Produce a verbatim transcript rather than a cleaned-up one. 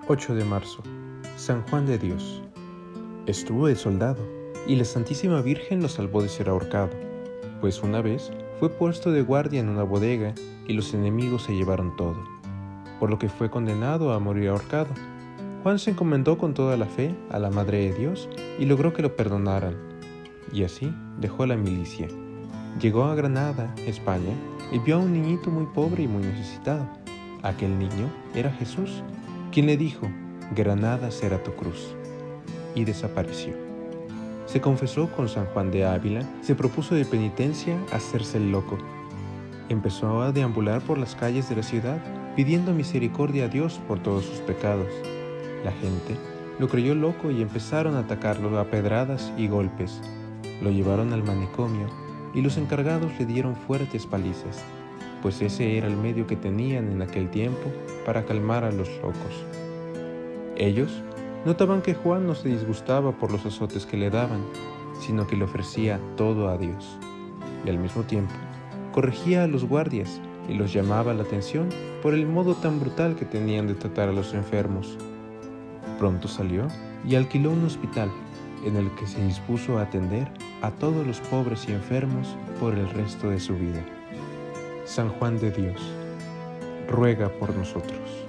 ocho de marzo, San Juan de Dios. Estuvo de soldado, y la Santísima Virgen lo salvó de ser ahorcado, pues una vez fue puesto de guardia en una bodega y los enemigos se llevaron todo, por lo que fue condenado a morir ahorcado. Juan se encomendó con toda la fe a la Madre de Dios y logró que lo perdonaran, y así dejó la milicia. Llegó a Granada, España, y vio a un niñito muy pobre y muy necesitado. Aquel niño era Jesús, quien le dijo: «Granada será tu cruz», y desapareció. Se confesó con San Juan de Ávila, se propuso de penitencia hacerse el loco. Empezó a deambular por las calles de la ciudad, pidiendo misericordia a Dios por todos sus pecados. La gente lo creyó loco y empezaron a atacarlo a pedradas y golpes. Lo llevaron al manicomio y los encargados le dieron fuertes palizas, pues ese era el medio que tenían en aquel tiempo para calmar a los locos. Ellos notaban que Juan no se disgustaba por los azotes que le daban, sino que le ofrecía todo a Dios, y al mismo tiempo corregía a los guardias y los llamaba la atención por el modo tan brutal que tenían de tratar a los enfermos. Pronto salió y alquiló un hospital en el que se dispuso a atender a todos los pobres y enfermos por el resto de su vida. San Juan de Dios, ruega por nosotros.